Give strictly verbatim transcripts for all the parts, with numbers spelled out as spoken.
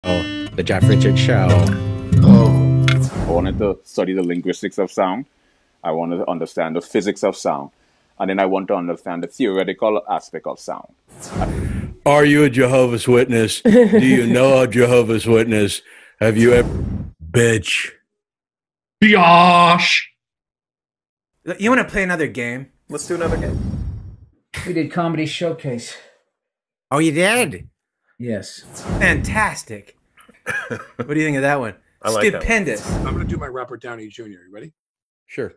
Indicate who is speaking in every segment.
Speaker 1: Oh, the Jeff Richards Show.
Speaker 2: Oh. I wanted to study the linguistics of sound. I wanted to understand the physics of sound. And then I want to understand the theoretical aspect of sound.
Speaker 3: Are you a Jehovah's Witness? Do you know a Jehovah's Witness? Have you ever... Bitch.
Speaker 4: Biatch.
Speaker 5: You want to play another game?
Speaker 6: Let's do another game.
Speaker 7: We did Comedy Showcase.
Speaker 1: Oh, you did?
Speaker 7: Yes.
Speaker 5: Fantastic. What do you think of that one?
Speaker 6: I like that one.
Speaker 5: Stupendous.
Speaker 4: I'm going to do my Robert Downey Junior You ready?
Speaker 3: Sure.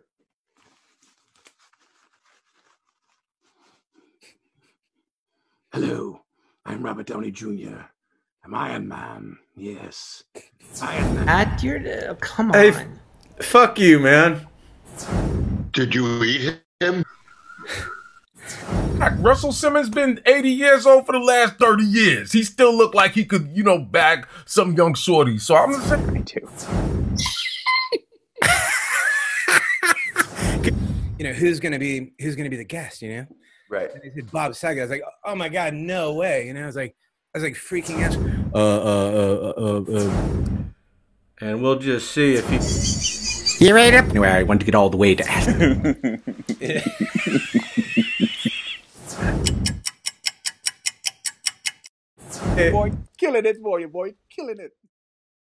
Speaker 4: Hello, I'm Robert Downey Junior I'm Iron Man. Yes. Iron Man.
Speaker 7: At your... Uh, come on.
Speaker 6: Hey, fuck you, man.
Speaker 8: Did you eat him?
Speaker 9: Russell Simmons been eighty years old for the last thirty years. He still look like he could, you know, bag some young shorty. So I'm gonna say
Speaker 6: Me too.
Speaker 5: You know, who's gonna be who's gonna be the guest, you know?
Speaker 6: Right.
Speaker 5: And they said Bob Saget. I was like, oh my God, no way. You know, I was like, I was like freaking out.
Speaker 3: Uh, uh, uh, uh, uh.
Speaker 6: And we'll just see if he...
Speaker 1: You ready up? Anyway, I want to get all the way to Aspen.
Speaker 2: Boy, killing it, boy, boy, killing it.